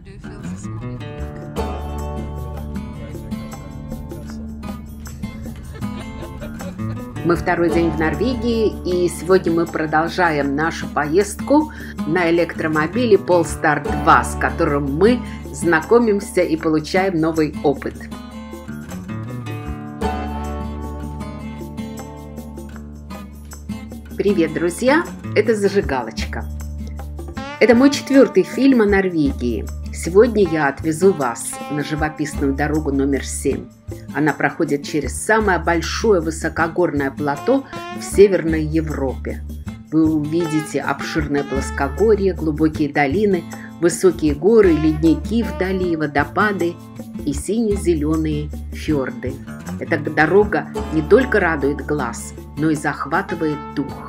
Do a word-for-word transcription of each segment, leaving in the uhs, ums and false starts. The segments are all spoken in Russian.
do you feel this morning? Мы второй день в Норвегии, и сегодня мы продолжаем нашу поездку на электромобиле Polestar два, с которым мы знакомимся и получаем новый опыт. Привет, друзья! Это «Зажигалочка». Это мой четвертый фильм о Норвегии. Сегодня я отвезу вас на живописную дорогу номер семь. Она проходит через самое большое высокогорное плато в Северной Европе. Вы увидите обширное плоскогорье, глубокие долины, высокие горы, ледники вдали, водопады и сине-зеленые фьорды. Эта дорога не только радует глаз, но и захватывает дух.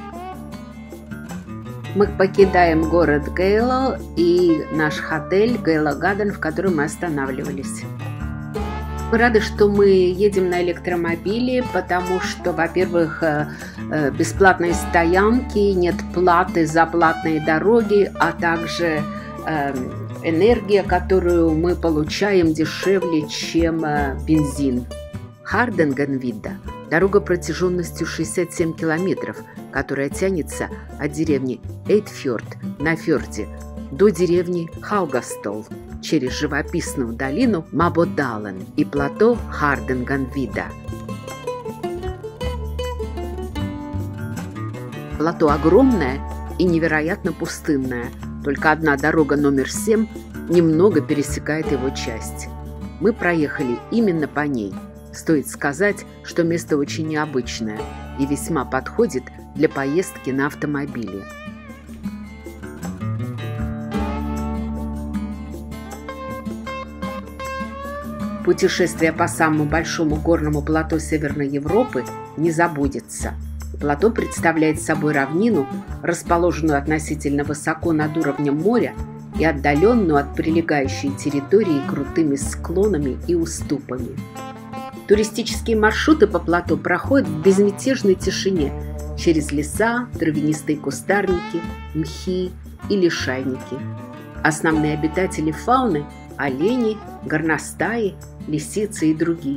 Мы покидаем город Гейло и наш отель Гейло Гаден, в котором мы останавливались. Мы рады, что мы едем на электромобиле, потому что, во-первых, бесплатные стоянки, нет платы за платные дороги, а также энергия, которую мы получаем, дешевле, чем бензин. Харденгенвидда – дорога протяженностью шестьдесят семь километров, которая тянется от деревни Эйдфьорд на фьорде до деревни Хаугастол через живописную долину Мабодален и плато Харденгенвидда. Плато огромное и невероятно пустынное. Только одна дорога номер семь немного пересекает его часть. Мы проехали именно по ней. Стоит сказать, что место очень необычное и весьма подходит для поездки на автомобиле. Путешествие по самому большому горному плато Северной Европы не забудется. Плато представляет собой равнину, расположенную относительно высоко над уровнем моря и отдаленную от прилегающей территории крутыми склонами и уступами. Туристические маршруты по плато проходят в безмятежной тишине через леса, травянистые кустарники, мхи и лишайники. Основные обитатели фауны – олени, горностаи, лисицы и другие.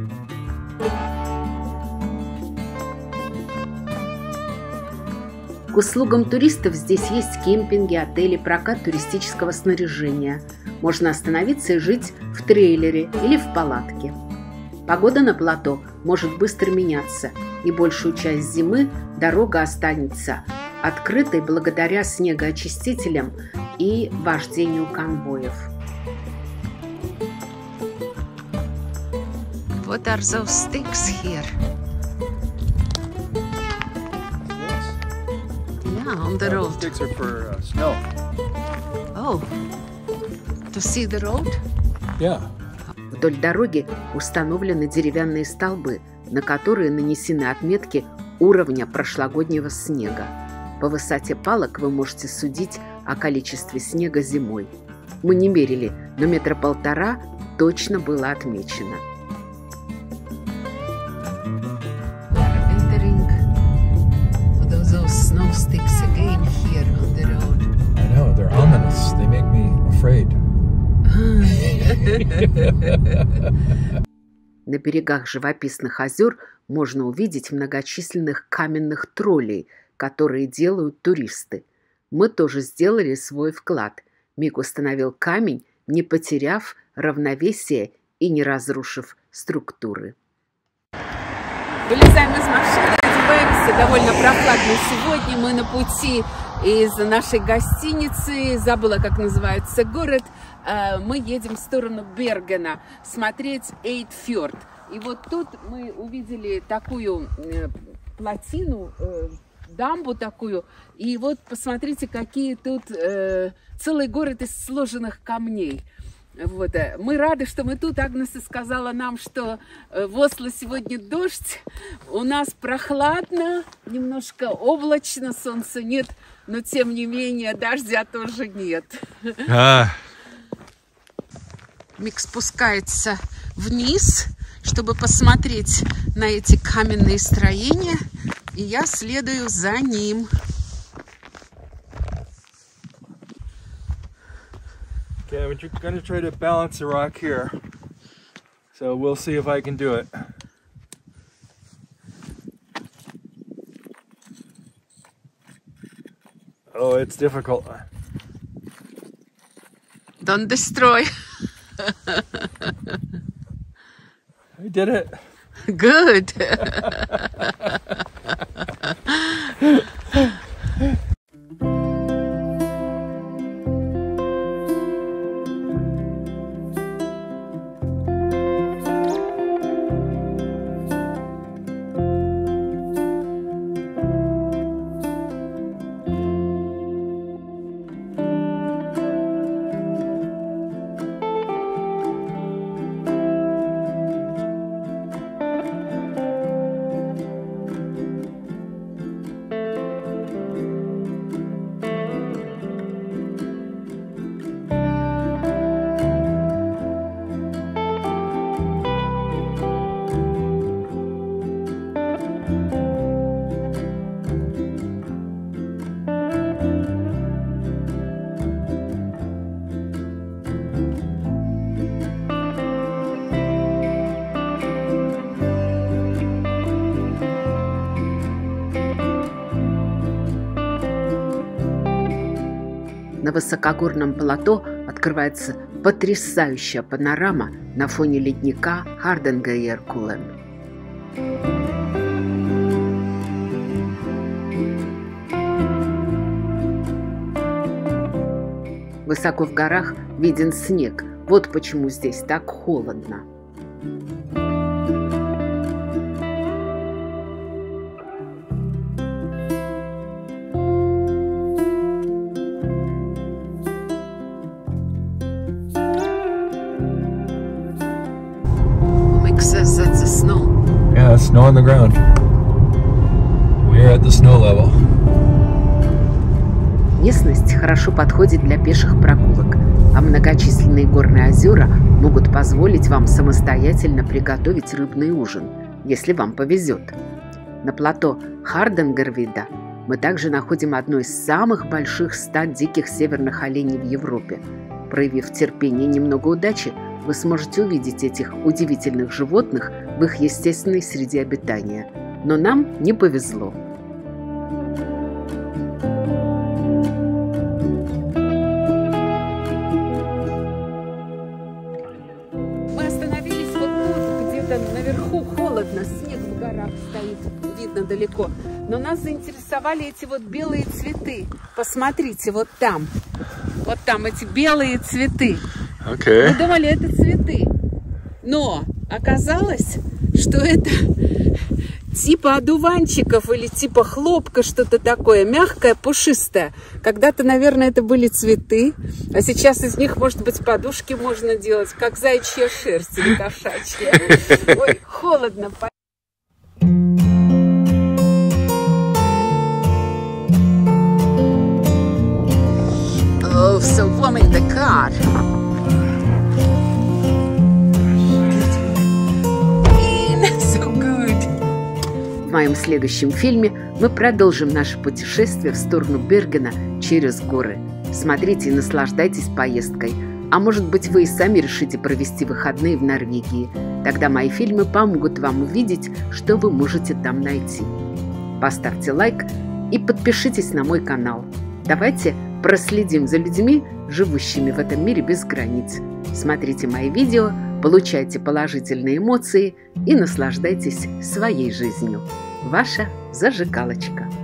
К услугам туристов здесь есть кемпинги, отели, прокат туристического снаряжения. Можно остановиться и жить в трейлере или в палатке. Погода на плато может быстро меняться, и большую часть зимы дорога останется открытой благодаря снегоочистителям и вождению конвоев. What are those sticks here? Yeah, on the road. Sticks are for uh, snow. Oh, to see the road? Yeah. Вдоль дороги установлены деревянные столбы, на которые нанесены отметки уровня прошлогоднего снега. По высоте палок вы можете судить о количестве снега зимой. Мы не мерили, но метра полтора точно было отмечено. Snow sticks again here on the road. I know, they're ominous. They make me afraid. На берегах живописных озер можно увидеть многочисленных каменных троллей, которые делают туристы. Мы тоже сделали свой вклад. Мик установил камень, не потеряв равновесие и не разрушив структуры. Вылезаем из машины, одеваемся, довольно прохладно сегодня. Мы на пути из нашей гостиницы, забыла, как называется город. Мы едем в сторону Бергена смотреть Эйдфьорд. И вот тут мы увидели такую плотину, дамбу такую. И вот посмотрите, какие тут целый город из сложенных камней. Вот. Мы рады, что мы тут. Агнес сказала нам, что в Осло сегодня дождь. У нас прохладно, немножко облачно, солнца нет, но тем не менее дождя тоже нет. А. Мик спускается вниз, чтобы посмотреть на эти каменные строения, и я следую за ним. Okay, I'm gonna try to balance the rock here. So we'll see if I can do it. Oh, it's difficult. Don't destroy. I did it. Good. На высокогорном плато открывается потрясающая панорама на фоне ледника Hardangervidda. Высоко в горах виден снег. Вот почему здесь так холодно. Says that's the snow. Yeah, snow on the ground. We're at the snow level. Местность хорошо подходит для пеших прогулок, а многочисленные горные озера могут позволить вам самостоятельно приготовить рыбный ужин, если вам повезет. На плато Hardangervidda мы также находим одно из самых больших стад диких северных оленей в Европе. Проявив терпение и немного удачи, вы сможете увидеть этих удивительных животных в их естественной среде обитания. Но нам не повезло. Мы остановились вот тут, где-то наверху холодно, снег в горах стоит, видно далеко. Но нас заинтересовали эти вот белые цветы. Посмотрите, вот там. Вот там эти белые цветы. Okay. Мы думали, это цветы, но оказалось, что это типа одуванчиков или типа хлопка, что-то такое, мягкое, пушистое. Когда-то, наверное, это были цветы, а сейчас из них, может быть, подушки можно делать, как заячья шерсть или кошачья. Ой, холодно. Oh, so warm in the car. В моем следующем фильме мы продолжим наше путешествие в сторону Бергена через горы. Смотрите и наслаждайтесь поездкой. А может быть, вы и сами решите провести выходные в Норвегии. Тогда мои фильмы помогут вам увидеть, что вы можете там найти. Поставьте лайк и подпишитесь на мой канал. Давайте проследим за людьми, живущими в этом мире без границ. Смотрите мои видео, получайте положительные эмоции и наслаждайтесь своей жизнью. Ваша Зажигалочка.